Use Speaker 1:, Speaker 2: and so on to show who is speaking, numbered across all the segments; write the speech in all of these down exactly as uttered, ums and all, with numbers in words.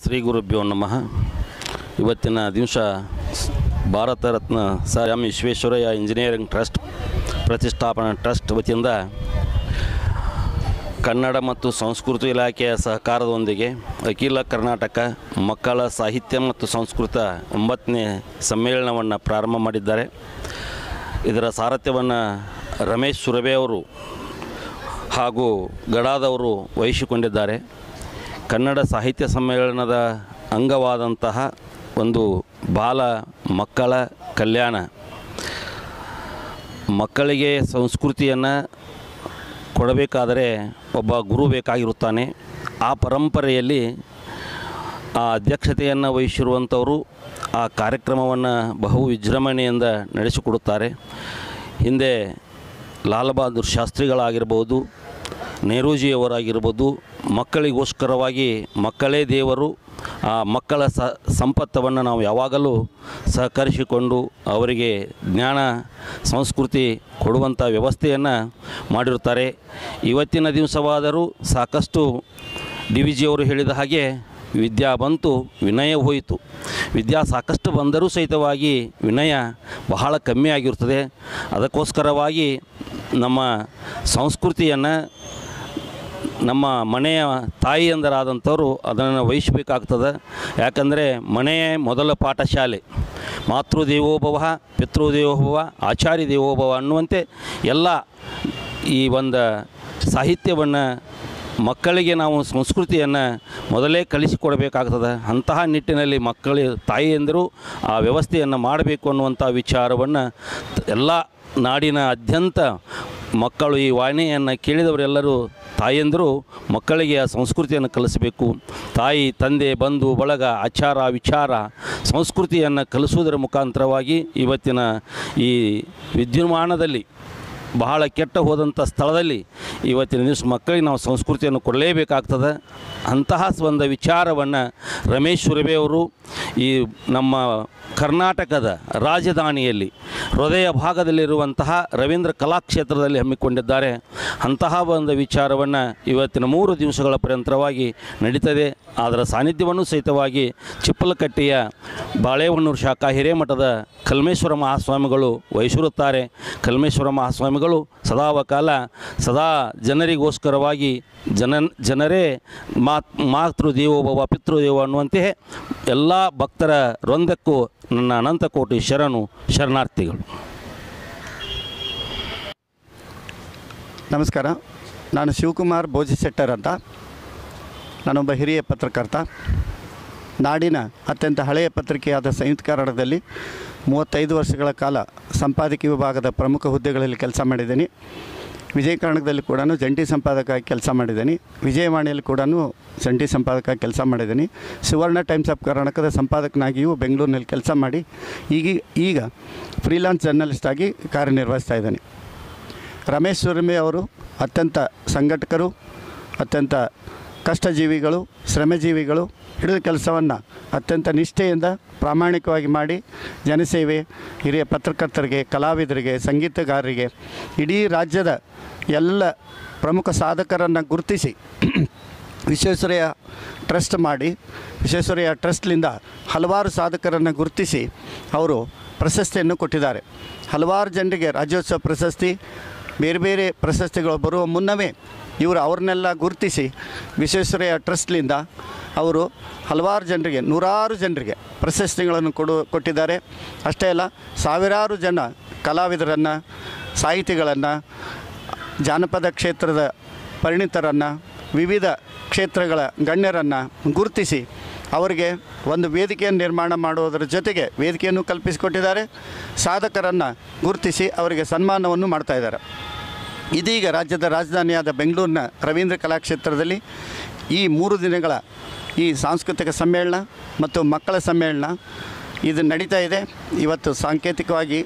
Speaker 1: ಶ್ರೀ ಗುರುಭ್ಯೋ ನಮಃ. ಇವತ್ತಿನ ದಿವಸ Bharat Ratna sir M Visvesvaraya engineering trust ಪ್ರತಿಷ್ಠಾಪನಾ ಟ್ರಸ್ಟ್ ವತಿಯಿಂದ ಕನ್ನಡ ಮತ್ತು ಸಂಸ್ಕೃತಿ ಇಲಾಖೆಯ ಸಹಕಾರದೊಂದಿಗೆ ಅಖಿಲ ಕರ್ನಾಟಕ ಮಕ್ಕಳ ಸಾಹಿತ್ಯ ಮತ್ತು ಸಂಸ್ಕೃತ ಒಂಬತ್ತನೇ ಸಮ್ಮೇಳನವನ್ನು ಪ್ರಾರಂಭ ಮಾಡಿದ್ದಾರೆ. ಇದರ ಸಾರಥ್ಯವನ್ನು ರಮೇಶ್ ಸುರಭೆ ಅವರು ಹಾಗೂ ಗಡಾದವರು ವಹಿಸಿಕೊಂಡಿದ್ದಾರೆ. ಕನ್ನಡ ಸಾಹಿತ್ಯ ಸಮ್ಮೇಳನದ ಅಂಗವಾದಂತಹ ಒಂದು ಬಾಲ ಮಕ್ಕಳ ಕಲ್ಯಾಣ, ಮಕ್ಕಳಿಗೆ ಸಂಸ್ಕೃತಿಯನ್ನು ಕೊಡಬೇಕಾದರೆ ಒಬ್ಬ ಗುರು ಬೇಕಾಗಿರುತ್ತಾನೆ. ಆ ಪರಂಪರೆಯಲ್ಲಿ ಆ ಅಧ್ಯಕ್ಷತೆಯನ್ನು ವಹಿಸಿರುವಂಥವರು ಆ ಕಾರ್ಯಕ್ರಮವನ್ನು ಬಹು ವಿಜೃಂಭಣೆಯಿಂದ ನಡೆಸಿಕೊಡುತ್ತಾರೆ. ಹಿಂದೆ ಲಾಲ್ ಬಹದ್ದೂರ್ ಶಾಸ್ತ್ರಿಗಳಾಗಿರ್ಬೋದು, ನೆಹರೂಜಿಯವರಾಗಿರ್ಬೋದು, ಮಕ್ಕಳಿಗೋಸ್ಕರವಾಗಿ ಮಕ್ಕಳೇ ದೇವರು, ಆ ಮಕ್ಕಳ ಸ ಸಂಪತ್ತವನ್ನು ನಾವು ಯಾವಾಗಲೂ ಸಹಕರಿಸಿಕೊಂಡು ಅವರಿಗೆ ಜ್ಞಾನ ಸಂಸ್ಕೃತಿ ಕೊಡುವಂಥ ವ್ಯವಸ್ಥೆಯನ್ನು ಮಾಡಿರುತ್ತಾರೆ. ಇವತ್ತಿನ ದಿವಸವಾದರೂ ಸಾಕಷ್ಟು ಡಿ ವಿ ಜಿಯವರು ಹೇಳಿದ ಹಾಗೆ ವಿದ್ಯಾ ಬಂತು ವಿನಯ ಹೋಯಿತು. ವಿದ್ಯಾ ಸಾಕಷ್ಟು ಬಂದರೂ ಸಹಿತವಾಗಿ ವಿನಯ ಬಹಳ ಕಮ್ಮಿ ಆಗಿರುತ್ತದೆ. ಅದಕ್ಕೋಸ್ಕರವಾಗಿ ನಮ್ಮ ಸಂಸ್ಕೃತಿಯನ್ನು ನಮ್ಮ ಮನೆಯ ತಾಯಿಯಂದರಾದಂಥವರು ಅದನ್ನು ವಹಿಸಬೇಕಾಗ್ತದೆ. ಯಾಕಂದರೆ ಮನೆಯೇ ಮೊದಲ ಪಾಠಶಾಲೆ. ಮಾತೃದೇವೋಭವ, ಪಿತೃದೇವೋಭವ, ಆಚಾರ್ಯ ದೇವೋಭವ ಅನ್ನುವಂತೆ ಎಲ್ಲ ಈ ಒಂದು ಸಾಹಿತ್ಯವನ್ನು ಮಕ್ಕಳಿಗೆ ನಾವು ಸಂಸ್ಕೃತಿಯನ್ನು ಮೊದಲೇ ಕಲಿಸಿಕೊಡಬೇಕಾಗ್ತದೆ. ಅಂತಹ ನಿಟ್ಟಿನಲ್ಲಿ ಮಕ್ಕಳ ತಾಯಿಯಂದರು ಆ ವ್ಯವಸ್ಥೆಯನ್ನು ಮಾಡಬೇಕು ಅನ್ನುವಂಥ ವಿಚಾರವನ್ನು ಎಲ್ಲ ನಾಡಿನಾದ್ಯಂತ ಮಕ್ಕಳು ಈ ವಾಹಿನಿಯನ್ನು ಕೇಳಿದವರೆಲ್ಲರೂ ತಾಯಿಯಂದರು ಮಕ್ಕಳಿಗೆ ಆ ಸಂಸ್ಕೃತಿಯನ್ನು ಕಲಿಸಬೇಕು. ತಾಯಿ ತಂದೆ ಬಂಧು ಬಳಗ ಆಚಾರ ವಿಚಾರ ಸಂಸ್ಕೃತಿಯನ್ನು ಕಲಿಸುವುದರ ಮುಖಾಂತರವಾಗಿ ಇವತ್ತಿನ ಈ ವಿದ್ಯುನ್ಮಾನದಲ್ಲಿ ಬಹಳ ಕೆಟ್ಟ ಹೋದಂಥ ಸ್ಥಳದಲ್ಲಿ ಇವತ್ತಿನ ದಿವಸ ಮಕ್ಕಳಿಗೆ ನಾವು ಸಂಸ್ಕೃತಿಯನ್ನು ಕೊಡಲೇಬೇಕಾಗ್ತದೆ. ಅಂತಹ ಒಂದು ವಿಚಾರವನ್ನು ರಮೇಶ್ ಸುರಭೆ ಅವರು ಈ ನಮ್ಮ ಕರ್ನಾಟಕದ ರಾಜಧಾನಿಯಲ್ಲಿ ಹೃದಯ ಭಾಗದಲ್ಲಿರುವಂತಹ ರವೀಂದ್ರ ಕಲಾಕ್ಷೇತ್ರದಲ್ಲಿ ಹಮ್ಮಿಕೊಂಡಿದ್ದಾರೆ. ಅಂತಹ ಒಂದು ವಿಚಾರವನ್ನು ಇವತ್ತಿನ ಮೂರು ದಿವಸಗಳ ಪರ್ಯಂತರವಾಗಿ ನಡೀತದೆ. ಅದರ ಸಾನ್ನಿಧ್ಯವನ್ನು ಸಹಿತವಾಗಿ ಚಿಪ್ಪಲಕಟ್ಟೆಯ ಬಾಳೆಹೊನ್ನೂರು ಶಾಖಾ ಹಿರೇಮಠದ ಕಲ್ಮೇಶ್ವರ ಮಹಾಸ್ವಾಮಿಗಳು ವಹಿಸಿರುತ್ತಾರೆ. ಕಲ್ಮೇಶ್ವರ ಮಹಾಸ್ವಾಮಿಗಳು ಸದಾವಕಾಲ ಸದಾ ಜನರಿಗೋಸ್ಕರವಾಗಿ ಜನ ಜನರೇ ಮಾತ್ ಮಾತೃ ದೇವೋಭವ ಪಿತೃದೇವ ಅನ್ನುವಂತೆ ಎಲ್ಲ ಭಕ್ತರ ವೃಂದಕ್ಕೂ ನನ್ನ ಅನಂತಕೋಟಿ ಶರಣು ಶರಣಾರ್ಥಿಗಳು.
Speaker 2: ನಮಸ್ಕಾರ. ನಾನು ಶಿವಕುಮಾರ್ ಬೋಜಿಸೆಟ್ಟರ್ ಅಂತ. ನಾನೊಬ್ಬ ಹಿರಿಯ ಪತ್ರಕರ್ತ. ನಾಡಿನ ಅತ್ಯಂತ ಹಳೆಯ ಪತ್ರಿಕೆಯಾದ ಸಂಯುಕ್ತ ಕನ್ನಡದಲ್ಲಿ ಮೂವತ್ತೈದು ವರ್ಷಗಳ ಕಾಲ ಸಂಪಾದಕೀಯ ವಿಭಾಗದ ಪ್ರಮುಖ ಹುದ್ದೆಗಳಲ್ಲಿ ಕೆಲಸ ಮಾಡಿದ್ದೀನಿ. ವಿಜಯ ಕರ್ನಾಟಕದಲ್ಲಿ ಕೂಡ ಜಂಟಿ ಸಂಪಾದಕರಾಗಿ ಕೆಲಸ ಮಾಡಿದ್ದೀನಿ. ವಿಜಯವಾಣಿಯಲ್ಲಿ ಕೂಡ ಜಂಟಿ ಸಂಪಾದಕರಾಗಿ ಕೆಲಸ ಮಾಡಿದ್ದೀನಿ. ಸುವರ್ಣ ಟೈಮ್ಸ್ ಆಫ್ ಕರ್ನಾಟಕದ ಸಂಪಾದಕನಾಗಿಯೂ ಬೆಂಗಳೂರಿನಲ್ಲಿ ಕೆಲಸ ಮಾಡಿ ಈಗ ಈಗ ಫ್ರೀಲಾನ್ಸ್ ಜರ್ನಲಿಸ್ಟಾಗಿ ಕಾರ್ಯನಿರ್ವಹಿಸ್ತಾ ಇದ್ದೀನಿ. ರಮೇಶ್ ಸುರಭೆ ಅವರು ಅತ್ಯಂತ ಸಂಘಟಕರು, ಅತ್ಯಂತ ಕಷ್ಟಜೀವಿಗಳು, ಶ್ರಮಜೀವಿಗಳು. ಹಿಡಿದ ಕೆಲಸವನ್ನು ಅತ್ಯಂತ ನಿಷ್ಠೆಯಿಂದ ಪ್ರಾಮಾಣಿಕವಾಗಿ ಮಾಡಿ ಜನಸೇವೆ, ಹಿರಿಯ ಪತ್ರಕರ್ತರಿಗೆ, ಕಲಾವಿದರಿಗೆ, ಸಂಗೀತಗಾರರಿಗೆ, ಇಡೀ ರಾಜ್ಯದ ಎಲ್ಲ ಪ್ರಮುಖ ಸಾಧಕರನ್ನು ಗುರುತಿಸಿ ವಿಶ್ವೇಶ್ವರಯ್ಯ ಟ್ರಸ್ಟ್ ಮಾಡಿ ವಿಶ್ವೇಶ್ವರಯ್ಯ ಟ್ರಸ್ಟ್ಲಿಂದ ಹಲವಾರು ಸಾಧಕರನ್ನು ಗುರುತಿಸಿ ಅವರು ಪ್ರಶಸ್ತಿಯನ್ನು ಕೊಟ್ಟಿದ್ದಾರೆ. ಹಲವಾರು ಜನರಿಗೆ ರಾಜ್ಯೋತ್ಸವ ಪ್ರಶಸ್ತಿ, ಬೇರೆ ಬೇರೆ ಪ್ರಶಸ್ತಿಗಳು ಬರುವ ಮುನ್ನವೇ ಇವರು ಅವ್ರನ್ನೆಲ್ಲ ಗುರುತಿಸಿ ವಿಶ್ವೇಶ್ವರಯ್ಯ ಟ್ರಸ್ಟ್ಲಿಂದ ಅವರು ಹಲವಾರು ಜನರಿಗೆ, ನೂರಾರು ಜನರಿಗೆ ಪ್ರಶಸ್ತಿಗಳನ್ನು ಕೊಡು ಕೊಟ್ಟಿದ್ದಾರೆ. ಅಷ್ಟೇ ಅಲ್ಲ, ಸಾವಿರಾರು ಜನ ಕಲಾವಿದರನ್ನು, ಸಾಹಿತಿಗಳನ್ನು, ಜಾನಪದ ಕ್ಷೇತ್ರದ ಪರಿಣಿತರನ್ನು, ವಿವಿಧ ಕ್ಷೇತ್ರಗಳ ಗಣ್ಯರನ್ನು ಗುರುತಿಸಿ ಅವರಿಗೆ ಒಂದು ವೇದಿಕೆಯನ್ನು ನಿರ್ಮಾಣ ಮಾಡುವುದರ ಜೊತೆಗೆ ವೇದಿಕೆಯನ್ನು ಕಲ್ಪಿಸಿಕೊಟ್ಟಿದ್ದಾರೆ. ಸಾಧಕರನ್ನು ಗುರುತಿಸಿ ಅವರಿಗೆ ಸನ್ಮಾನವನ್ನು ಮಾಡ್ತಾಯಿದ್ದಾರೆ. ಇದೀಗ ರಾಜ್ಯದ ರಾಜಧಾನಿಯಾದ ಬೆಂಗಳೂರಿನ ರವೀಂದ್ರ ಕಲಾಕ್ಷೇತ್ರದಲ್ಲಿ ಈ ಮೂರು ದಿನಗಳ ಈ ಸಾಂಸ್ಕೃತಿಕ ಸಮ್ಮೇಳನ ಮತ್ತು ಮಕ್ಕಳ ಸಮ್ಮೇಳನ ಇದು ನಡೀತಾ ಇದೆ. ಇವತ್ತು ಸಾಂಕೇತಿಕವಾಗಿ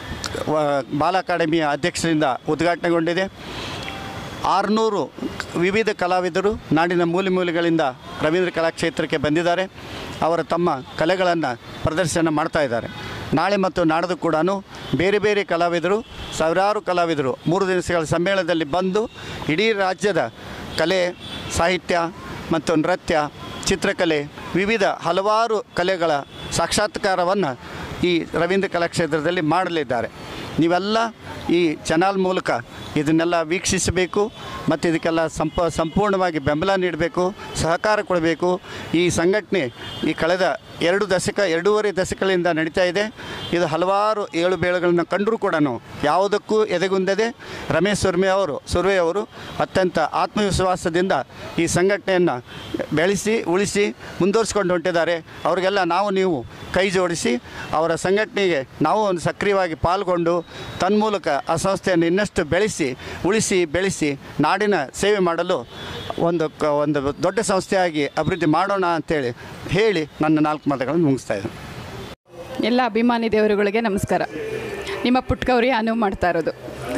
Speaker 2: ಬಾಲ ಅಕಾಡೆಮಿಯ ಅಧ್ಯಕ್ಷರಿಂದ ಉದ್ಘಾಟನೆಗೊಂಡಿದೆ. ಆರುನೂರು ವಿವಿಧ ಕಲಾವಿದರು ನಾಡಿನ ಮೂಲೆ ಮೂಲೆಗಳಿಂದ ರವೀಂದ್ರ ಕಲಾಕ್ಷೇತ್ರಕ್ಕೆ ಬಂದಿದ್ದಾರೆ. ಅವರ ತಮ್ಮ ಕಲೆಗಳನ್ನು ಪ್ರದರ್ಶನ ಮಾಡ್ತಾ ಇದ್ದಾರೆ. ನಾಳೆ ಮತ್ತು ನಾಡ್ದು ಕೂಡ ಬೇರೆ ಬೇರೆ ಕಲಾವಿದರು, ಸಾವಿರಾರು ಕಲಾವಿದರು ಮೂರು ದಿವಸಗಳ ಸಮ್ಮೇಳನದಲ್ಲಿ ಬಂದು ಇಡೀ ರಾಜ್ಯದ ಕಲೆ, ಸಾಹಿತ್ಯ, ಮತ್ತು ನೃತ್ಯ, ಚಿತ್ರಕಲೆ, ವಿವಿಧ ಹಲವಾರು ಕಲೆಗಳ ಸಾಕ್ಷಾತ್ಕಾರವನ್ನು ಈ ರವೀಂದ್ರ ಕಲಾಕ್ಷೇತ್ರದಲ್ಲಿ ಮಾಡಲಿದ್ದಾರೆ. ನೀವೆಲ್ಲ ಈ ಚಾನಲ್ ಮೂಲಕ ಇದನ್ನೆಲ್ಲ ವೀಕ್ಷಿಸಬೇಕು ಮತ್ತು ಇದಕ್ಕೆಲ್ಲ ಸಂಪ ಸಂಪೂರ್ಣವಾಗಿ ಬೆಂಬಲ ನೀಡಬೇಕು, ಸಹಕಾರ ಕೊಡಬೇಕು. ಈ ಸಂಘಟನೆ ಈ ಕಳೆದ ಎರಡು ದಶಕ ಎರಡೂವರೆ ದಶಕಗಳಿಂದ ನಡೀತಾ ಇದೆ. ಇದು ಹಲವಾರು ಏಳು ಬೇಳುಗಳನ್ನು ಕಂಡರೂ ಕೂಡ ಯಾವುದಕ್ಕೂ ಎದೆಗುಂದದೆ ರಮೇಶ್ ಸುರ್ಮೆ ಅವರು ಸುರ್ವೆ ಅವರು ಅತ್ಯಂತ ಆತ್ಮವಿಶ್ವಾಸದಿಂದ ಈ ಸಂಘಟನೆಯನ್ನು ಬೆಳೆಸಿ ಉಳಿಸಿ ಮುಂದುವರಿಸ್ಕೊಂಡು ಹೊಂಟಿದ್ದಾರೆ. ಅವರಿಗೆಲ್ಲ ನಾವು ನೀವು ಕೈ ಜೋಡಿಸಿ ಅವರ ಸಂಘಟನೆಗೆ ನಾವು ಒಂದು ಸಕ್ರಿಯವಾಗಿ ಪಾಲ್ಗೊಂಡು ತನ್ಮೂಲಕ ಆ ಸಂಸ್ಥೆಯನ್ನು ಇನ್ನಷ್ಟು ಬೆಳೆಸಿ ಉಳಿಸಿ ಬೆಳೆಸಿ ನಾಡಿನ ಸೇವೆ ಮಾಡಲು ಒಂದು ಕ ಒಂದು ದೊಡ್ಡ ಸಂಸ್ಥೆಯಾಗಿ ಅಭಿವೃದ್ಧಿ ಮಾಡೋಣ ಅಂತೇಳಿ ಹೇಳಿ ನನ್ನ ನಾಲ್ಕು ಮಾತುಗಳನ್ನು ಮುಗಿಸ್ತಾ ಇದ್ದೀನಿ.
Speaker 3: ಎಲ್ಲ ಅಭಿಮಾನಿ ದೇವರುಗಳಿಗೆ ನಮಸ್ಕಾರ. ನಿಮ್ಮ ಪುಟ್ಕೌರಿ ಅನುವು ಮಾಡ್ತಾ ಇರೋದು.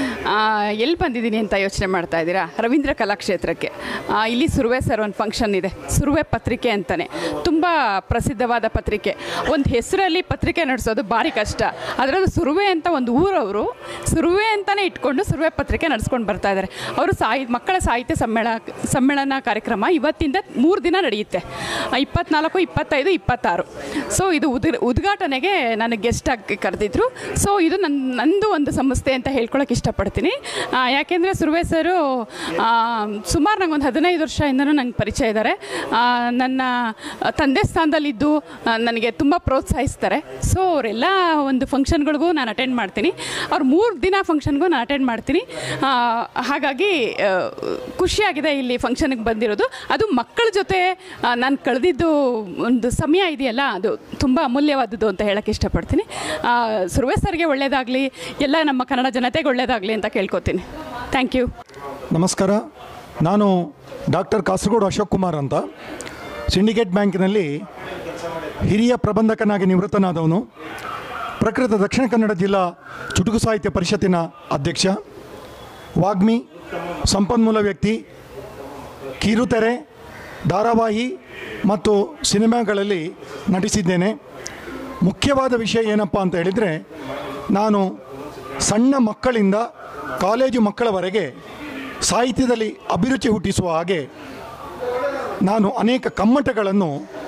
Speaker 3: ಎಲ್ಲಿ ಬಂದಿದ್ದೀನಿ ಅಂತ ಯೋಚನೆ ಮಾಡ್ತಾ ಇದ್ದೀರಾ? ರವೀಂದ್ರ ಕಲಾಕ್ಷೇತ್ರಕ್ಕೆ. ಇಲ್ಲಿ ಸುರ್ವೆ ಸರ್ ಒಂದು ಫಂಕ್ಷನ್ ಇದೆ, ಸುರ್ವೆ ಪತ್ರಿಕೆ ಅಂತಲೇ, ತುಂಬ ಪ್ರಸಿದ್ಧವಾದ ಪತ್ರಿಕೆ. ಒಂದು ಹೆಸರಲ್ಲಿ ಪತ್ರಿಕೆ ನಡೆಸೋದು ಭಾರಿ ಕಷ್ಟ. ಅದರಲ್ಲೂ ಸುರ್ವೆ ಅಂತ ಒಂದು ಊರವರು ಸುರ್ವೆ ಅಂತಲೇ ಇಟ್ಕೊಂಡು ಸುರ್ವೆ ಪತ್ರಿಕೆ ನಡೆಸ್ಕೊಂಡು ಬರ್ತಾ ಇದ್ದಾರೆ. ಅವರು ಸಾಹಿ ಮಕ್ಕಳ ಸಾಹಿತ್ಯ ಸಮ್ಮೇಳ ಸಮ್ಮೇಳನ ಕಾರ್ಯಕ್ರಮ ಇವತ್ತಿಂದ ಮೂರು ದಿನ ನಡೆಯುತ್ತೆ, ಇಪ್ಪತ್ನಾಲ್ಕು ಇಪ್ಪತ್ತೈದು ಇಪ್ಪತ್ತಾರು. ಸೊ ಇದು ಉದ್ ಉದ್ಘಾಟನೆಗೆ ನನಗೆ ಗೆಸ್ಟಾಗಿ ಕರೆದಿದ್ರು. ಸೊ ಇದು ನನ್ನ ನಂದು ಒಂದು ಸಂಸ್ಥೆ ಅಂತ ಹೇಳ್ಕೊಳಕ್ಕೆ ಇಷ್ಟಪಡ್ತೀನಿ. ಯಾಕೆಂದರೆ ಸುರ್ವೆ ಸರು ಸುಮಾರು ನಂಗೆ ಒಂದು ಹದಿನೈದು ವರ್ಷದಿಂದನೂ ನಂಗೆ ಪರಿಚಯ ಇದ್ದಾರೆ. ನನ್ನ ತಂದೆ ಸ್ಥಾನದಲ್ಲಿದ್ದು ನನಗೆ ತುಂಬ ಪ್ರೋತ್ಸಾಹಿಸ್ತಾರೆ. ಸೊ ಅವರೆಲ್ಲ ಒಂದು ಫಂಕ್ಷನ್ಗಳಿಗೂ ನಾನು ಅಟೆಂಡ್ ಮಾಡ್ತೀನಿ. ಅವ್ರು ಮೂರು ದಿನ ಫಂಕ್ಷನ್ಗೂ ನಾನು ಅಟೆಂಡ್ ಮಾಡ್ತೀನಿ. ಹಾಗಾಗಿ ಖುಷಿಯಾಗಿದೆ ಇಲ್ಲಿ ಫಂಕ್ಷನ್ಗೆ ಬಂದಿರೋದು. ಅದು ಮಕ್ಕಳ ಜೊತೆ ನಾನು ಕಳೆದಿದ್ದು ಒಂದು ಸಮಯ ಇದೆಯಲ್ಲ, ಅದು ತುಂಬ ಅಮೂಲ್ಯವಾದದ್ದು ಅಂತ ಹೇಳೋಕ್ಕೆ ಇಷ್ಟಪಡ್ತೀನಿ. ಸುರ್ವೆ ಸರ್ಗೆ ಒಳ್ಳೆಯದಾಗಲಿ, ಎಲ್ಲ ನಮ್ಮ ಕನ್ನಡ ಜನತೆಗೆ ಒಳ್ಳೆಯದಾಗಲಿ ಅಂತ ಕೇಳ್ಕೊತೀನಿ. Thank you.
Speaker 4: ನಮಸ್ಕಾರ. ನಾನು ಡಾಕ್ಟರ್ ಕಾಸರಗೋಡು ಅಶೋಕ್ ಕುಮಾರ್ ಅಂತ, ಸಿಂಡಿಕೇಟ್ ಬ್ಯಾಂಕಿನಲ್ಲಿ ಹಿರಿಯ ಪ್ರಬಂಧಕನಾಗಿ ನಿವೃತ್ತನಾದವನು, ಪ್ರಕೃತ ದಕ್ಷಿಣ ಕನ್ನಡ ಜಿಲ್ಲಾ ಚುಟುಕು ಸಾಹಿತ್ಯ ಪರಿಷತ್ತಿನ ಅಧ್ಯಕ್ಷ, ವಾಗ್ಮಿ, ಸಂಪನ್ಮೂಲ ವ್ಯಕ್ತಿ, ಕಿರುತೆರೆ, ಧಾರಾವಾಹಿ ಮತ್ತು ಸಿನಿಮಾಗಳಲ್ಲಿ ನಟಿಸಿದ್ದೇನೆ. ಮುಖ್ಯವಾದ ವಿಷಯ ಏನಪ್ಪ ಅಂತ ಹೇಳಿದರೆ, ನಾನು ಸಣ್ಣ ಮಕ್ಕಳಿಂದ ಕಾಲೇಜು ಮಕ್ಕಳವರೆಗೆ ಸಾಹಿತ್ಯದಲ್ಲಿ ಅಭಿರುಚಿ ಹುಟ್ಟಿಸುವ ಹಾಗೆ ನಾನು ಅನೇಕ ಕಮ್ಮಟಗಳನ್ನು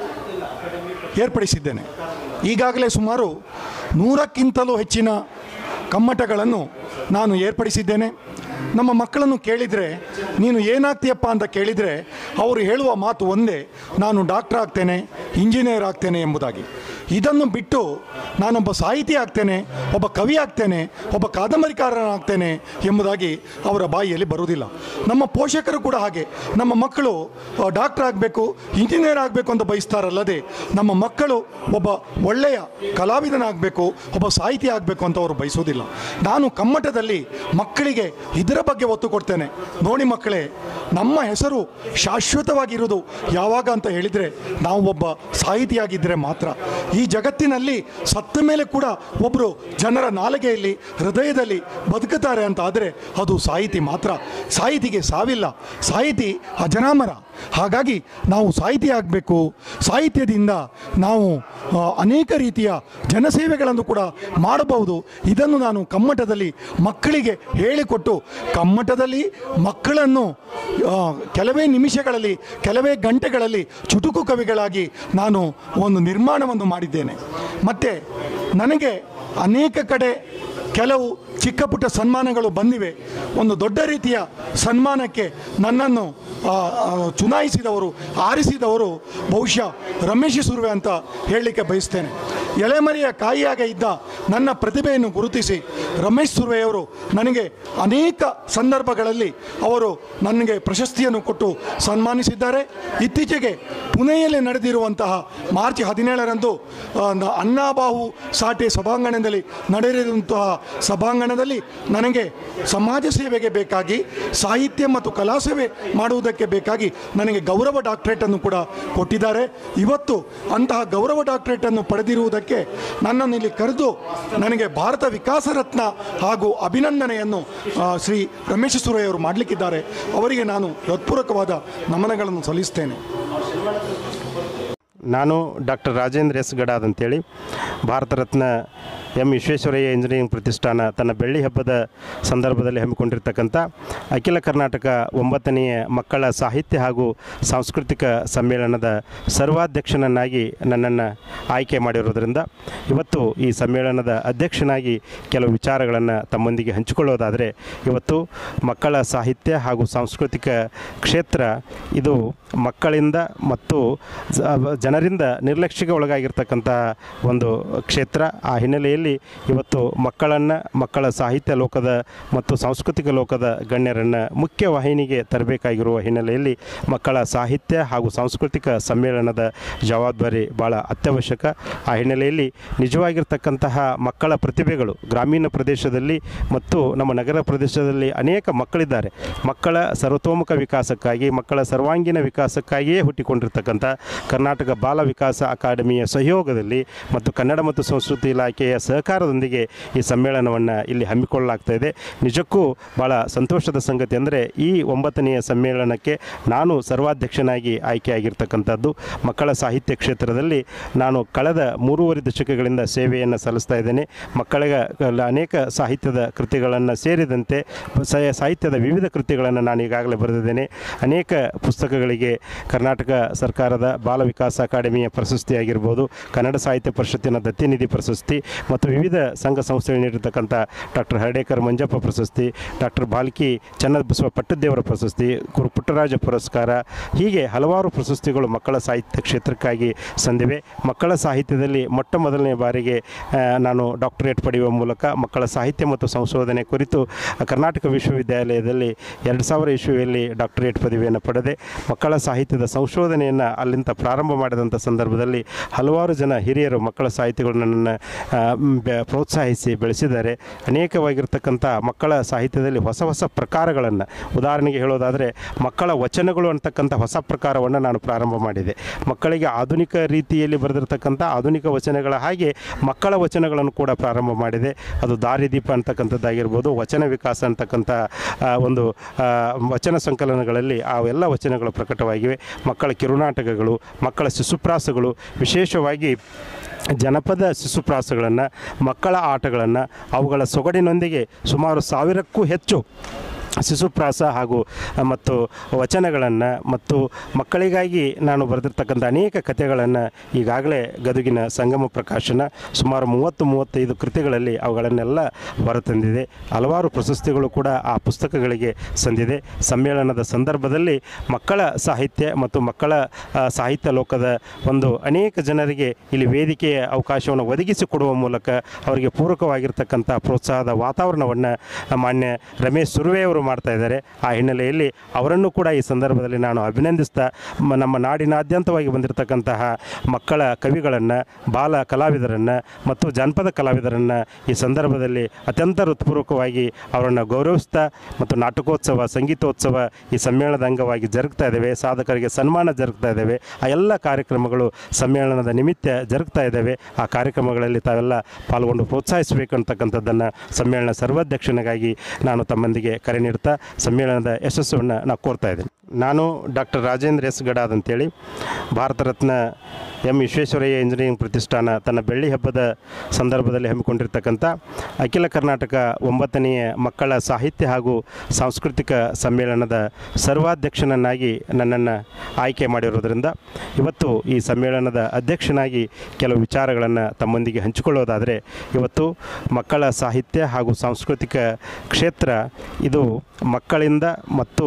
Speaker 4: ಏರ್ಪಡಿಸಿದ್ದೇನೆ. ಈಗಾಗಲೇ ಸುಮಾರು ನೂರಕ್ಕಿಂತಲೂ ಹೆಚ್ಚಿನ ಕಮ್ಮಟಗಳನ್ನು ನಾನು ಏರ್ಪಡಿಸಿದ್ದೇನೆ. ನಮ್ಮ ಮಕ್ಕಳನ್ನು ಕೇಳಿದರೆ ನೀನು ಏನಾಗ್ತೀಯಪ್ಪ ಅಂತ ಕೇಳಿದರೆ ಅವರು ಹೇಳುವ ಮಾತು ಒಂದೇ, ನಾನು ಡಾಕ್ಟರ್ ಆಗ್ತೇನೆ, ಇಂಜಿನಿಯರ್ ಆಗ್ತೇನೆ ಎಂಬುದಾಗಿ. ಇದನ್ನು ಬಿಟ್ಟು ನಾನೊಬ್ಬ ಸಾಹಿತಿ ಆಗ್ತೇನೆ, ಒಬ್ಬ ಕವಿ ಆಗ್ತೇನೆ, ಒಬ್ಬ ಕಾದಂಬರಿಕಾರನಾಗ್ತೇನೆ ಎಂಬುದಾಗಿ ಅವರ ಬಾಯಿಯಲ್ಲಿ ಬರುವುದಿಲ್ಲ. ನಮ್ಮ ಪೋಷಕರು ಕೂಡ ಹಾಗೆ, ನಮ್ಮ ಮಕ್ಕಳು ಡಾಕ್ಟರ್ ಆಗಬೇಕು, ಇಂಜಿನಿಯರ್ ಆಗಬೇಕು ಅಂತ ಬಯಸ್ತಾರಲ್ಲದೆ ನಮ್ಮ ಮಕ್ಕಳು ಒಬ್ಬ ಒಳ್ಳೆಯ ಕಲಾವಿದನಾಗಬೇಕು, ಒಬ್ಬ ಸಾಹಿತಿ ಆಗಬೇಕು ಅಂತ ಅವರು ಬಯಸೋದಿಲ್ಲ. ನಾನು ಕಮ್ಮಟದಲ್ಲಿ ಮಕ್ಕಳಿಗೆ ಇದರ ಬಗ್ಗೆ ಒತ್ತು ಕೊಡ್ತೇನೆ. ನೋಡಿ ಮಕ್ಕಳೇ, ನಮ್ಮ ಹೆಸರು ಶಾಶ್ವತವಾಗಿರುವುದು ಯಾವಾಗ ಅಂತ ಹೇಳಿದರೆ ನಾವು ಒಬ್ಬ ಸಾಹಿತಿಯಾಗಿದ್ದರೆ ಮಾತ್ರ. ಈ ಜಗತ್ತಿನಲ್ಲಿ ಸತ್ತ ಮೇಲೆ ಕೂಡ ಒಬ್ಬರು ಜನರ ನಾಲಿಗೆಯಲ್ಲಿ ಹೃದಯದಲ್ಲಿ ಬದುಕುತ್ತಾರೆ ಅಂತ ಆದರೆ ಅದು ಸಾಹಿತಿ ಮಾತ್ರ. ಸಾಹಿತಿಗೆ ಸಾವಿಲ್ಲ, ಸಾಹಿತಿ ಅಜರಾಮರ. ಹಾಗಾಗಿ ನಾವು ಸಾಹಿತಿ ಆಗಬೇಕು. ಸಾಹಿತ್ಯದಿಂದ ನಾವು ಅನೇಕ ರೀತಿಯ ಜನಸೇವೆಗಳನ್ನು ಕೂಡ ಮಾಡಬಹುದು. ಇದನ್ನು ನಾನು ಕಮ್ಮಟದಲ್ಲಿ ಮಕ್ಕಳಿಗೆ ಹೇಳಿಕೊಟ್ಟು, ಕಮ್ಮಟದಲ್ಲಿ ಮಕ್ಕಳನ್ನು ಕೆಲವೇ ನಿಮಿಷಗಳಲ್ಲಿ ಕೆಲವೇ ಗಂಟೆಗಳಲ್ಲಿ ಚುಟುಕು ಕವಿಗಳಾಗಿ ನಾನು ಒಂದು ನಿರ್ಮಾಣವನ್ನು ಮಾಡಿದ್ದೇನೆ. ಮತ್ತು ನನಗೆ ಅನೇಕ ಕಡೆ ಕೆಲವು ಚಿಕ್ಕ ಪುಟ್ಟ ಸನ್ಮಾನಗಳು ಬಂದಿವೆ. ಒಂದು ದೊಡ್ಡ ರೀತಿಯ ಸನ್ಮಾನಕ್ಕೆ ನನ್ನನ್ನು ಚುನಾಯಿಸಿದವರು, ಆರಿಸಿದವರು ಬಹುಶಃ ರಮೇಶ್ ಸುರ್ವೆ ಅಂತ ಹೇಳಲಿಕ್ಕೆ ಬಯಸ್ತೇನೆ. ಎಲೆಮರೆಯ ಕಾಯಿಯಾಗ ಇದ್ದ ನನ್ನ ಪ್ರತಿಭೆಯನ್ನು ಗುರುತಿಸಿ ರಮೇಶ್ ಸುರ್ವೆಯವರು ನನಗೆ ಅನೇಕ ಸಂದರ್ಭಗಳಲ್ಲಿ ಅವರು ನನಗೆ ಪ್ರಶಸ್ತಿಯನ್ನು ಕೊಟ್ಟು ಸನ್ಮಾನಿಸಿದ್ದಾರೆ. ಇತ್ತೀಚೆಗೆ ಪುಣೆಯಲ್ಲಿ ನಡೆದಿರುವಂತಹ ಮಾರ್ಚ್ ಹದಿನೇಳರಂದು ಅಣ್ಣಾಬಾಹು ಸಾಟೆ ಸಭಾಂಗಣದಲ್ಲಿ ನಡೆದಿರುವಂತಹ ಸಭಾಂಗಣದಲ್ಲಿ ನನಗೆ ಸಮಾಜ ಸೇವೆಗೆ ಬೇಕಾಗಿ, ಸಾಹಿತ್ಯ ಮತ್ತು ಕಲಾ ಸೇವೆ ಮಾಡುವುದಕ್ಕೆ ಬೇಕಾಗಿ ನನಗೆ ಗೌರವ ಡಾಕ್ಟರೇಟನ್ನು ಕೂಡ ಕೊಟ್ಟಿದ್ದಾರೆ. ಇವತ್ತು ಅಂತಹ ಗೌರವ ಡಾಕ್ಟರೇಟನ್ನು ಪಡೆದಿರುವುದಕ್ಕೆ ನನ್ನನ್ನು ಇಲ್ಲಿ ಕರೆದು ನನಗೆ ಭಾರತ ವಿಕಾಸ ರತ್ನ ಹಾಗೂ ಅಭಿನಂದನೆಯನ್ನು ಶ್ರೀ ರಮೇಶ್ ಸುರ್ವೆಯವರು ಮಾಡಲಿಕ್ಕಿದ್ದಾರೆ. ಅವರಿಗೆ ನಾನು ಹೃತ್ಪೂರ್ವಕವಾದ ನಮನಗಳನ್ನು ಸಲ್ಲಿಸ್ತೇನೆ.
Speaker 5: ನಾನು ಡಾಕ್ಟರ್ ರಾಜೇಂದ್ರ ಎಸ್ ಗಡಾದ್ ಅಂತೇಳಿ ಭಾರತ ರತ್ನ ಎಂ ವಿಶ್ವೇಶ್ವರಯ್ಯ ಇಂಜಿನಿಯರಿಂಗ್ ಪ್ರತಿಷ್ಠಾನ ತನ್ನ ಬೆಳ್ಳಿ ಹಬ್ಬದ ಸಂದರ್ಭದಲ್ಲಿ ಹಮ್ಮಿಕೊಂಡಿರ್ತಕ್ಕಂಥ ಅಖಿಲ ಕರ್ನಾಟಕ ಒಂಬತ್ತನೆಯ ಮಕ್ಕಳ ಸಾಹಿತ್ಯ ಹಾಗೂ ಸಾಂಸ್ಕೃತಿಕ ಸಮ್ಮೇಳನದ ಸರ್ವಾಧ್ಯಕ್ಷನನ್ನಾಗಿ ನನ್ನನ್ನು ಆಯ್ಕೆ ಮಾಡಿರೋದರಿಂದ ಇವತ್ತು ಈ ಸಮ್ಮೇಳನದ ಅಧ್ಯಕ್ಷನಾಗಿ ಕೆಲವು ವಿಚಾರಗಳನ್ನು ತಮ್ಮೊಂದಿಗೆ ಹಂಚಿಕೊಳ್ಳೋದಾದರೆ, ಇವತ್ತು ಮಕ್ಕಳ ಸಾಹಿತ್ಯ ಹಾಗೂ ಸಾಂಸ್ಕೃತಿಕ ಕ್ಷೇತ್ರ ಇದು ಮಕ್ಕಳಿಂದ ಮತ್ತು ಜನರಿಂದ ನಿರ್ಲಕ್ಷ್ಯಕ್ಕೆ ಒಳಗಾಗಿರ್ತಕ್ಕಂಥ ಒಂದು ಕ್ಷೇತ್ರ. ಆ ಹಿನ್ನೆಲೆಯಲ್ಲಿ ಇವತ್ತು ಮಕ್ಕಳನ್ನು ಮಕ್ಕಳ ಸಾಹಿತ್ಯ ಲೋಕದ ಮತ್ತು ಸಾಂಸ್ಕೃತಿಕ ಲೋಕದ ಗಣ್ಯರನ್ನು ಮುಖ್ಯ ವಾಹಿನಿಗೆ ತರಬೇಕಾಗಿರುವ ಹಿನ್ನೆಲೆಯಲ್ಲಿ ಮಕ್ಕಳ ಸಾಹಿತ್ಯ ಹಾಗೂ ಸಾಂಸ್ಕೃತಿಕ ಸಮ್ಮೇಳನದ ಜವಾಬ್ದಾರಿ ಭಾಳ ಅತ್ಯವಶ್ಯಕ. ಆ ಹಿನ್ನೆಲೆಯಲ್ಲಿ ನಿಜವಾಗಿರ್ತಕ್ಕಂತಹ ಮಕ್ಕಳ ಪ್ರತಿಭೆಗಳು ಗ್ರಾಮೀಣ ಪ್ರದೇಶದಲ್ಲಿ ಮತ್ತು ನಮ್ಮ ನಗರ ಪ್ರದೇಶದಲ್ಲಿ ಅನೇಕ ಮಕ್ಕಳಿದ್ದಾರೆ. ಮಕ್ಕಳ ಸರ್ವತೋಮುಖ ವಿಕಾಸಕ್ಕಾಗಿ, ಮಕ್ಕಳ ಸರ್ವಾಂಗೀಣ ವಿಕಾಸಕ್ಕಾಗಿಯೇ ಹುಟ್ಟಿಕೊಂಡಿರ್ತಕ್ಕಂಥ ಕರ್ನಾಟಕ ಬಾಲ ವಿಕಾಸ ಅಕಾಡೆಮಿಯ ಸಹಯೋಗದಲ್ಲಿ ಮತ್ತು ಕನ್ನಡ ಮತ್ತು ಸಂಸ್ಕೃತಿ ಇಲಾಖೆಯ ಸಹಕಾರದೊಂದಿಗೆ ಈ ಸಮ್ಮೇಳನವನ್ನು ಇಲ್ಲಿ ಹಮ್ಮಿಕೊಳ್ಳಲಾಗ್ತಾ ಇದೆ. ನಿಜಕ್ಕೂ ಭಾಳ ಸಂತೋಷದ ಸಂಗತಿ ಅಂದರೆ ಈ ಒಂಬತ್ತನೆಯ ಸಮ್ಮೇಳನಕ್ಕೆ ನಾನು ಸರ್ವಾಧ್ಯಕ್ಷನಾಗಿ ಆಯ್ಕೆಯಾಗಿರ್ತಕ್ಕಂಥದ್ದು. ಮಕ್ಕಳ ಸಾಹಿತ್ಯ ಕ್ಷೇತ್ರದಲ್ಲಿ ನಾನು ಕಳೆದ ಮೂರುವರೆ ದಶಕಗಳಿಂದ ಸೇವೆಯನ್ನು ಸಲ್ಲಿಸ್ತಾ ಇದ್ದೇನೆ. ಮಕ್ಕಳಿಗೆ ಅನೇಕ ಸಾಹಿತ್ಯದ ಕೃತಿಗಳನ್ನು ಸೇರಿದಂತೆ ಸಾಹಿತ್ಯದ ವಿವಿಧ ಕೃತಿಗಳನ್ನು ನಾನು ಈಗಾಗಲೇ ಬರೆದಿದ್ದೇನೆ. ಅನೇಕ ಪುಸ್ತಕಗಳಿಗೆ ಕರ್ನಾಟಕ ಸರ್ಕಾರದ ಬಾಲ ವಿಕಾಸ ಅಕಾಡೆಮಿಯ ಪ್ರಶಸ್ತಿ ಆಗಿರ್ಬೋದು, ಕನ್ನಡ ಸಾಹಿತ್ಯ ಪರಿಷತ್ತಿನ ದತ್ತಿನಿಧಿ ಪ್ರಶಸ್ತಿ ಮತ್ತು ವಿವಿಧ ಸಂಘ ಸಂಸ್ಥೆಗಳು ನೀಡಿರ್ತಕ್ಕಂಥ ಡಾಕ್ಟರ್ ಹರ್ಡೇಕರ್ ಮಂಜಪ್ಪ ಪ್ರಶಸ್ತಿ, ಡಾಕ್ಟರ್ ಬಾಲ್ಕಿ ಚನ್ನಬಸವ ಪಟ್ಟದೇವರ ಪ್ರಶಸ್ತಿ, ಗುರು ಪುಟ್ಟರಾಜ ಪುರಸ್ಕಾರ, ಹೀಗೆ ಹಲವಾರು ಪ್ರಶಸ್ತಿಗಳು ಮಕ್ಕಳ ಸಾಹಿತ್ಯ ಕ್ಷೇತ್ರಕ್ಕಾಗಿ ಸಂದಿವೆ. ಮಕ್ಕಳ ಸಾಹಿತ್ಯದಲ್ಲಿ ಮೊಟ್ಟ ಮೊದಲನೇ ಬಾರಿಗೆ ನಾನು ಡಾಕ್ಟರೇಟ್ ಪಡೆಯುವ ಮೂಲಕ ಮಕ್ಕಳ ಸಾಹಿತ್ಯ ಮತ್ತು ಸಂಶೋಧನೆ ಕುರಿತು ಕರ್ನಾಟಕ ವಿಶ್ವವಿದ್ಯಾಲಯದಲ್ಲಿ ಎರಡು ಸಾವಿರ ಇಸ್ವಿಯಲ್ಲಿ ಡಾಕ್ಟರೇಟ್ ಪದವಿಯನ್ನು ಪಡೆದೆ. ಮಕ್ಕಳ ಸಾಹಿತ್ಯದ ಸಂಶೋಧನೆಯನ್ನು ಅಲ್ಲಿಂದ ಪ್ರಾರಂಭ ಮಾಡಿದಂಥ ಸಂದರ್ಭದಲ್ಲಿ ಹಲವಾರು ಜನ ಹಿರಿಯರು ಮಕ್ಕಳ ಸಾಹಿತ್ಯಗಳು ನನ್ನನ್ನು ಪ್ರೋತ್ಸಾಹಿಸಿ ಬೆಳೆಸಿದ್ದಾರೆ. ಅನೇಕವಾಗಿರ್ತಕ್ಕಂಥ ಮಕ್ಕಳ ಸಾಹಿತ್ಯದಲ್ಲಿ ಹೊಸ ಹೊಸ ಪ್ರಕಾರಗಳನ್ನು, ಉದಾಹರಣೆಗೆ ಹೇಳೋದಾದರೆ ಮಕ್ಕಳ ವಚನಗಳು ಅಂತಕ್ಕಂಥ ಹೊಸ ಪ್ರಕಾರವನ್ನು ನಾನು ಪ್ರಾರಂಭ ಮಾಡಿದೆ. ಮಕ್ಕಳಿಗೆ ಆಧುನಿಕ ರೀತಿಯಲ್ಲಿ ಬರೆದಿರ್ತಕ್ಕಂಥ ಆಧುನಿಕ ವಚನಗಳ ಹಾಗೆ ಮಕ್ಕಳ ವಚನಗಳನ್ನು ಕೂಡ ಪ್ರಾರಂಭ ಮಾಡಿದೆ. ಅದು ದಾರಿದೀಪ ಅಂತಕ್ಕಂಥದ್ದಾಗಿರ್ಬೋದು, ವಚನ ವಿಕಾಸ ಅಂತಕ್ಕಂಥ ಒಂದು ವಚನ ಸಂಕಲನಗಳಲ್ಲಿ ಆ ಎಲ್ಲ ವಚನಗಳು ಪ್ರಕಟವಾಗಿವೆ. ಮಕ್ಕಳ ಕಿರುನಾಟಕಗಳು, ಮಕ್ಕಳ ಶಿಶುಪ್ರಾಸಗಳು, ವಿಶೇಷವಾಗಿ ಜನಪದ ಶಿಶುಪ್ರಾಸಗಳನ್ನು, ಮಕ್ಕಳ ಆಟಗಳನ್ನು, ಅವುಗಳ ಸೊಗಡಿನೊಂದಿಗೆ ಸುಮಾರು ಸಾವಿರಕ್ಕೂ ಹೆಚ್ಚು ಶಿಶುಪ್ರಾಸ ಹಾಗೂ ಮತ್ತು ವಚನಗಳನ್ನು ಮತ್ತು ಮಕ್ಕಳಿಗಾಗಿ ನಾನು ಬರೆದಿರ್ತಕ್ಕಂಥ ಅನೇಕ ಕಥೆಗಳನ್ನು ಈಗಾಗಲೇ ಗದುಗಿನ ಸಂಗಮ ಪ್ರಕಾಶನ ಸುಮಾರು ಮೂವತ್ತು ಮೂವತ್ತೈದು ಕೃತಿಗಳಲ್ಲಿ ಅವುಗಳನ್ನೆಲ್ಲ ಹೊರತಂದಿದೆ. ಹಲವಾರು ಪ್ರಶಸ್ತಿಗಳು ಕೂಡ ಆ ಪುಸ್ತಕಗಳಿಗೆ ಸಂದಿದೆ. ಸಮ್ಮೇಳನದ ಸಂದರ್ಭದಲ್ಲಿ ಮಕ್ಕಳ ಸಾಹಿತ್ಯ ಮತ್ತು ಮಕ್ಕಳ ಸಾಹಿತ್ಯ ಲೋಕದ ಒಂದು ಅನೇಕ ಜನರಿಗೆ ಇಲ್ಲಿ ವೇದಿಕೆಯ ಅವಕಾಶವನ್ನು ಒದಗಿಸಿಕೊಡುವ ಮೂಲಕ ಅವರಿಗೆ ಪೂರಕವಾಗಿರ್ತಕ್ಕಂಥ ಪ್ರೋತ್ಸಾಹದ ವಾತಾವರಣವನ್ನು ಮಾನ್ಯ ರಮೇಶ್ ಸುರ್ವೆ ಅವರು ಮಾಡ್ತಾ ಇದ್ದಾರೆ. ಆ ಹಿನ್ನೆಲೆಯಲ್ಲಿ ಅವರನ್ನು ಕೂಡ ಈ ಸಂದರ್ಭದಲ್ಲಿ ನಾನು ಅಭಿನಂದಿಸ್ತಾ ನಮ್ಮ ನಾಡಿನಾದ್ಯಂತವಾಗಿ ಬಂದಿರತಕ್ಕಂತಹ ಮಕ್ಕಳ ಕವಿಗಳನ್ನು, ಬಾಲ ಕಲಾವಿದರನ್ನು ಮತ್ತು ಜಾನಪದ ಕಲಾವಿದರನ್ನು ಈ ಸಂದರ್ಭದಲ್ಲಿ ಅತ್ಯಂತ ಹೃತ್ಪೂರ್ವಕವಾಗಿ ಅವರನ್ನು ಗೌರವಿಸ್ತಾ ಮತ್ತು ನಾಟಕೋತ್ಸವ, ಸಂಗೀತೋತ್ಸವ ಈ ಸಮ್ಮೇಳನದ ಅಂಗವಾಗಿ ಜರುಗ್ತಾ ಇದ್ದಾವೆ. ಸಾಧಕರಿಗೆ ಸನ್ಮಾನ ಜರುಗ್ತಾ ಇದ್ದಾವೆ. ಆ ಎಲ್ಲ ಕಾರ್ಯಕ್ರಮಗಳು ಸಮ್ಮೇಳನದ ನಿಮಿತ್ತ ಜರುಗ್ತಾ ಇದ್ದಾವೆ. ಆ ಕಾರ್ಯಕ್ರಮಗಳಲ್ಲಿ ತಾವೆಲ್ಲ ಪಾಲ್ಗೊಂಡು ಪ್ರೋತ್ಸಾಹಿಸಬೇಕಂತಕ್ಕಂಥದ್ದನ್ನು ಸಮ್ಮೇಳನ ಸರ್ವಾಧ್ಯಕ್ಷನಿಗಾಗಿ ನಾನು ತಮ್ಮೊಂದಿಗೆ ಕರೆ ನೀಡ್ತಾ ಸಮ್ಮೇಳನದ ಯಶಸ್ಸನ್ನು ನಾವು ಕೋರ್ತಾ ಇದ್ದೀನಿ. ನಾನು ಡಾಕ್ಟರ್ ರಾಜೇಂದ್ರ ಎಸ್ ಗಡಾದ್ ಅಂತೇಳಿ ಭಾರತ ರತ್ನ ಎಂ ವಿಶ್ವೇಶ್ವರಯ್ಯ ಇಂಜಿನಿಯರಿಂಗ್ ಪ್ರತಿಷ್ಠಾನ ತನ್ನ ಬೆಳ್ಳಿ ಹಬ್ಬದ ಸಂದರ್ಭದಲ್ಲಿ ಹಮ್ಮಿಕೊಂಡಿರ್ತಕ್ಕಂಥ ಅಖಿಲ ಕರ್ನಾಟಕ ಒಂಬತ್ತನೆಯ ಮಕ್ಕಳ ಸಾಹಿತ್ಯ ಹಾಗೂ ಸಾಂಸ್ಕೃತಿಕ ಸಮ್ಮೇಳನದ ಸರ್ವಾಧ್ಯಕ್ಷನನ್ನಾಗಿ ನನ್ನನ್ನು ಆಯ್ಕೆ ಮಾಡಿರೋದರಿಂದ ಇವತ್ತು ಈ ಸಮ್ಮೇಳನದ ಅಧ್ಯಕ್ಷನಾಗಿ ಕೆಲವು ವಿಚಾರಗಳನ್ನು ತಮ್ಮೊಂದಿಗೆ ಹಂಚಿಕೊಳ್ಳೋದಾದರೆ, ಇವತ್ತು ಮಕ್ಕಳ ಸಾಹಿತ್ಯ ಹಾಗೂ ಸಾಂಸ್ಕೃತಿಕ ಕ್ಷೇತ್ರ ಇದು ಮಕ್ಕಳಿಂದ ಮತ್ತು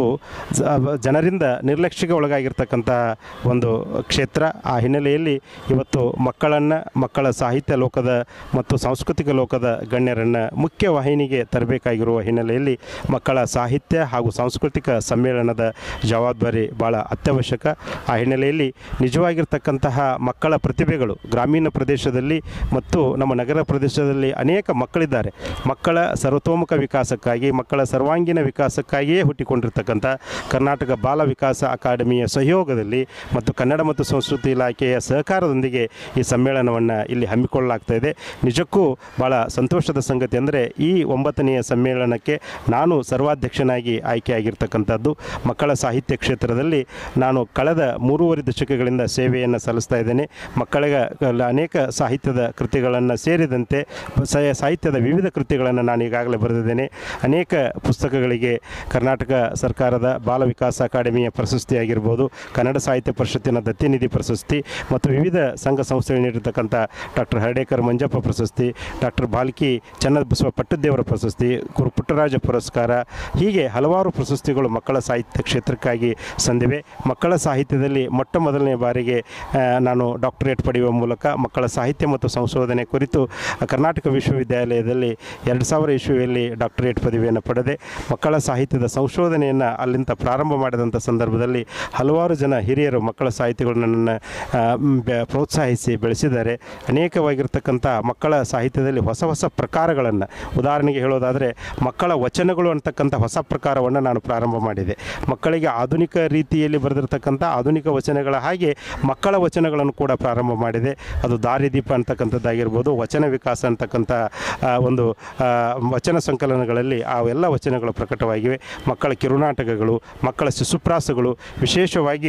Speaker 5: ಜನರಿಂದ ನಿರ್ಲಕ್ಷ್ಯಕ್ಕೆ ಒಳಗಾಗಿರ್ತಕ್ಕಂಥ ಒಂದು ಕ್ಷೇತ್ರ. ಆ ಹಿನ್ನೆಲೆಯಲ್ಲಿ ಇವತ್ತು ಮಕ್ಕಳನ್ನು ಮಕ್ಕಳ ಸಾಹಿತ್ಯ ಲೋಕದ ಮತ್ತು ಸಾಂಸ್ಕೃತಿಕ ಲೋಕದ ಗಣ್ಯರನ್ನು ಮುಖ್ಯ ವಾಹಿನಿಗೆ ತರಬೇಕಾಗಿರುವ ಹಿನ್ನೆಲೆಯಲ್ಲಿ ಮಕ್ಕಳ ಸಾಹಿತ್ಯ ಹಾಗೂ ಸಾಂಸ್ಕೃತಿಕ ಸಮ್ಮೇಳನದ ಜವಾಬ್ದಾರಿ ಭಾಳ ಅತ್ಯವಶ್ಯಕ. ಆ ಹಿನ್ನೆಲೆಯಲ್ಲಿ ನಿಜವಾಗಿರ್ತಕ್ಕಂತಹ ಮಕ್ಕಳ ಪ್ರತಿಭೆಗಳು ಗ್ರಾಮೀಣ ಪ್ರದೇಶದಲ್ಲಿ ಮತ್ತು ನಮ್ಮ ನಗರ ಪ್ರದೇಶದಲ್ಲಿ ಅನೇಕ ಮಕ್ಕಳಿದ್ದಾರೆ. ಮಕ್ಕಳ ಸರ್ವತೋಮುಖ ವಿಕಾಸಕ್ಕಾಗಿ, ಮಕ್ಕಳ ಸರ್ವಾಂಗೀಣ ವಿಕಾಸಕ್ಕಾಗಿಯೇ ಹುಟ್ಟಿಕೊಂಡಿರ್ತಕ್ಕಂಥ ಕರ್ನಾಟಕ ಬಾಲ ವಿಕಾಸ ಅಕಾಡೆಮಿಯ ಸಹಯೋಗದಲ್ಲಿ ಮತ್ತು ಕನ್ನಡ ಮತ್ತು ಸಂಸ್ಕೃತಿ ಇಲಾಖೆಯ ಸಹಕಾರದೊಂದಿಗೆ ಈ ಸಮ್ಮೇಳನವನ್ನು ಇಲ್ಲಿ ಹಮ್ಮಿಕೊಳ್ಳಲಾಗ್ತಾ ಇದೆ. ನಿಜಕ್ಕೂ ಭಾಳ ಸಂತೋಷದ ಸಂಗತಿ ಅಂದರೆ ಈ ಒಂಬತ್ತನೆಯ ಸಮ್ಮೇಳನಕ್ಕೆ ನಾನು ಸರ್ವಾಧ್ಯಕ್ಷನಾಗಿ ಆಯ್ಕೆಯಾಗಿರ್ತಕ್ಕಂಥದ್ದು. ಮಕ್ಕಳ ಸಾಹಿತ್ಯ ಕ್ಷೇತ್ರದಲ್ಲಿ ನಾನು ಕಳೆದ ಮೂರುವರೆ ದಶಕಗಳಿಂದ ಸೇವೆಯನ್ನು ಸಲ್ಲಿಸ್ತಾ ಇದ್ದೇನೆ. ಮಕ್ಕಳಿಗೆ ಅನೇಕ ಸಾಹಿತ್ಯದ ಕೃತಿಗಳನ್ನು ಸೇರಿದಂತೆ ಸಾಹಿತ್ಯದ ವಿವಿಧ ಕೃತಿಗಳನ್ನು ನಾನು ಈಗಾಗಲೇ ಬರೆದಿದ್ದೇನೆ. ಅನೇಕ ಪುಸ್ತಕಗಳಿಗೆ ಕರ್ನಾಟಕ ಸರ್ಕಾರದ ಬಾಲ ವಿಕಾಸ ಅಕಾಡೆಮಿಯ ಪ್ರಶಸ್ತಿ ಆಗಿರ್ಬೋದು, ಕನ್ನಡ ಸಾಹಿತ್ಯ ಪರಿಷತ್ತಿನ ದತ್ತಿನಿಧಿ ಪ್ರಶಸ್ತಿ ಮತ್ತು ವಿವಿಧ ಸಂಘ ಸಂಸ್ಥೆಗಳು ನೀಡಿರ್ತಕ್ಕಂಥ ಡಾಕ್ಟರ್ ಹರ್ಡೇಕರ್ ಮಂಜಪ್ಪ ಪ್ರಶಸ್ತಿ, ಡಾಕ್ಟರ್ ಬಾಲ್ಕಿ ಚನ್ನಬಸವ ಪಟ್ಟದೇವರ ಪ್ರಶಸ್ತಿ, ಗುರು ಪುಟ್ಟರಾಜ ಪುರಸ್ಕಾರ, ಹೀಗೆ ಹಲವಾರು ಪ್ರಶಸ್ತಿಗಳು ಮಕ್ಕಳ ಸಾಹಿತ್ಯ ಕ್ಷೇತ್ರಕ್ಕಾಗಿ ಸಂದಿವೆ. ಮಕ್ಕಳ ಸಾಹಿತ್ಯದಲ್ಲಿ ಮೊಟ್ಟ ಮೊದಲನೇ ಬಾರಿಗೆ ನಾನು ಡಾಕ್ಟರೇಟ್ ಪಡೆಯುವ ಮೂಲಕ ಮಕ್ಕಳ ಸಾಹಿತ್ಯ ಮತ್ತು ಸಂಶೋಧನೆ ಕುರಿತು ಕರ್ನಾಟಕ ವಿಶ್ವವಿದ್ಯಾಲಯದಲ್ಲಿ ಎರಡು ಸಾವಿರ ಇಸ್ವಿಯಲ್ಲಿ ಡಾಕ್ಟರೇಟ್ ಪದವಿಯನ್ನು ಪಡೆದೆ. ಮಕ್ಕಳ ಸಾಹಿತ್ಯದ ಸಂಶೋಧನೆಯನ್ನು ಅಲ್ಲಿಂದ ಪ್ರಾರಂಭ ಮಾಡಿದಂಥ ಸಂದರ್ಭದಲ್ಲಿ ಹಲವಾರು ಜನ ಹಿರಿಯರು ಮಕ್ಕಳ ಸಾಹಿತ್ಯಗಳನ್ನು ನನ್ನನ್ನು ಪ್ರೋತ್ಸಾಹಿಸಿ ಬೆಳೆಸಿದ್ದಾರೆ. ಅನೇಕವಾಗಿರ್ತಕ್ಕಂಥ ಮಕ್ಕಳ ಸಾಹಿತ್ಯದಲ್ಲಿ ಹೊಸ ಹೊಸ ಪ್ರಕಾರಗಳನ್ನು, ಉದಾಹರಣೆಗೆ ಹೇಳೋದಾದರೆ ಮಕ್ಕಳ ವಚನಗಳು ಅಂತಕ್ಕಂಥ ಹೊಸ ಪ್ರಕಾರವನ್ನು ನಾನು ಪ್ರಾರಂಭ ಮಾಡಿದೆ. ಮಕ್ಕಳಿಗೆ ಆಧುನಿಕ ರೀತಿಯಲ್ಲಿ ಬರೆದಿರ್ತಕ್ಕಂಥ ಆಧುನಿಕ ವಚನಗಳ ಹಾಗೆ ಮಕ್ಕಳ ವಚನಗಳನ್ನು ಕೂಡ ಪ್ರಾರಂಭ ಮಾಡಿದೆ. ಅದು ದಾರಿದೀಪ ಅಂತಕ್ಕಂಥದ್ದಾಗಿರ್ಬೋದು, ವಚನ ವಿಕಾಸ ಅಂತಕ್ಕಂಥ ಒಂದು ವಚನ ಸಂಕಲನಗಳಲ್ಲಿ ಆ ಎಲ್ಲ ವಚನಗಳು ಪ್ರಕಟವಾಗಿವೆ. ಮಕ್ಕಳ ಕಿರುನಾಟಕಗಳು, ಮಕ್ಕಳ ಶಿಶುಪ್ರಾಸಗಳು, ವಿಶೇಷವಾಗಿ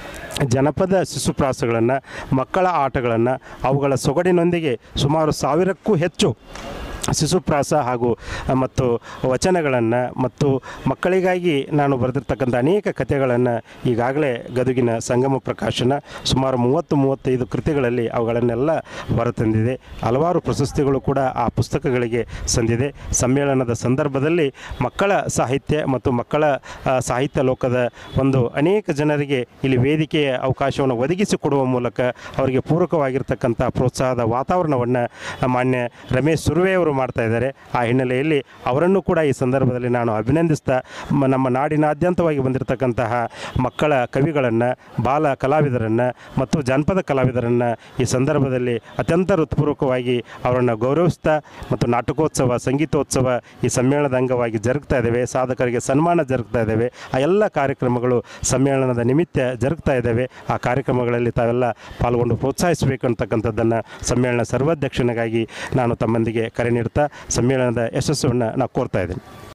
Speaker 5: ಜನಪದ ಶಿಶುಪ್ರಾಸಗಳನ್ನು, ಮಕ್ಕಳ ಆಟಗಳನ್ನು, ಅವುಗಳ ಸೊಗಡಿನೊಂದಿಗೆ ಸುಮಾರು ಸಾವಿರಕ್ಕೂ ಹೆಚ್ಚು ಶಿಶುಪ್ರಾಸ ಹಾಗೂ ಮತ್ತು ವಚನಗಳನ್ನು ಮತ್ತು ಮಕ್ಕಳಿಗಾಗಿ ನಾನು ಬರೆದಿರ್ತಕ್ಕಂಥ ಅನೇಕ ಕಥೆಗಳನ್ನು ಈಗಾಗಲೇ ಗದುಗಿನ ಸಂಗಮ ಪ್ರಕಾಶನ ಸುಮಾರು ಮೂವತ್ತು ಮೂವತ್ತೈದು ಕೃತಿಗಳಲ್ಲಿ ಅವುಗಳನ್ನೆಲ್ಲ ಹೊರತಂದಿದೆ. ಹಲವಾರು ಪ್ರಶಸ್ತಿಗಳು ಕೂಡ ಆ ಪುಸ್ತಕಗಳಿಗೆ ಸಂದಿದೆ. ಸಮ್ಮೇಳನದ ಸಂದರ್ಭದಲ್ಲಿ ಮಕ್ಕಳ ಸಾಹಿತ್ಯ ಮತ್ತು ಮಕ್ಕಳ ಸಾಹಿತ್ಯ ಲೋಕದ ಒಂದು ಅನೇಕ ಜನರಿಗೆ ಇಲ್ಲಿ ವೇದಿಕೆಯ ಅವಕಾಶವನ್ನು ಒದಗಿಸಿಕೊಡುವ ಮೂಲಕ ಅವರಿಗೆ ಪೂರಕವಾಗಿರ್ತಕ್ಕಂಥ ಪ್ರೋತ್ಸಾಹದ ವಾತಾವರಣವನ್ನು ಮಾನ್ಯ ರಮೇಶ್ ಸುರ್ವೆ ಅವರು ಮಾಡ್ತಾ ಇದ್ದಾರೆ. ಆ ಹಿನ್ನೆಲೆಯಲ್ಲಿ ಅವರನ್ನು ಕೂಡ ಈ ಸಂದರ್ಭದಲ್ಲಿ ನಾನು ಅಭಿನಂದಿಸ್ತಾ ನಮ್ಮ ನಾಡಿನಾದ್ಯಂತವಾಗಿ ಬಂದಿರತಕ್ಕಂತಹ ಮಕ್ಕಳ ಕವಿಗಳನ್ನು, ಬಾಲ ಕಲಾವಿದರನ್ನು ಮತ್ತು ಜಾನಪದ ಕಲಾವಿದರನ್ನು ಈ ಸಂದರ್ಭದಲ್ಲಿ ಅತ್ಯಂತ ಹೃತ್ಪೂರ್ವಕವಾಗಿ ಅವರನ್ನು ಗೌರವಿಸ್ತಾ ಮತ್ತು ನಾಟಕೋತ್ಸವ, ಸಂಗೀತೋತ್ಸವ ಈ ಸಮ್ಮೇಳನದ ಅಂಗವಾಗಿ ಜರುಗ್ತಾ ಇದ್ದಾವೆ. ಸಾಧಕರಿಗೆ ಸನ್ಮಾನ ಜರುಗ್ತಾ ಇದ್ದಾವೆ. ಆ ಎಲ್ಲ ಕಾರ್ಯಕ್ರಮಗಳು ಸಮ್ಮೇಳನದ ನಿಮಿತ್ತ ಜರುಗ್ತಾ ಇದ್ದಾವೆ. ಆ ಕಾರ್ಯಕ್ರಮಗಳಲ್ಲಿ ತಾವೆಲ್ಲ ಪಾಲ್ಗೊಂಡು ಪ್ರೋತ್ಸಾಹಿಸಬೇಕು ಅಂತಕ್ಕಂಥದ್ದನ್ನು ಸಮ್ಮೇಳನ ಸರ್ವಾಧ್ಯಕ್ಷನಿಗಾಗಿ ನಾನು ತಮ್ಮೊಂದಿಗೆ ಕರೆ ನೀಡ್ತಾ ಸಮ್ಮೇಳನದ ಯಶಸ್ಸನ್ನು ನಾನು ಕೋರ್ತಾ ಇದ್ದೀನಿ.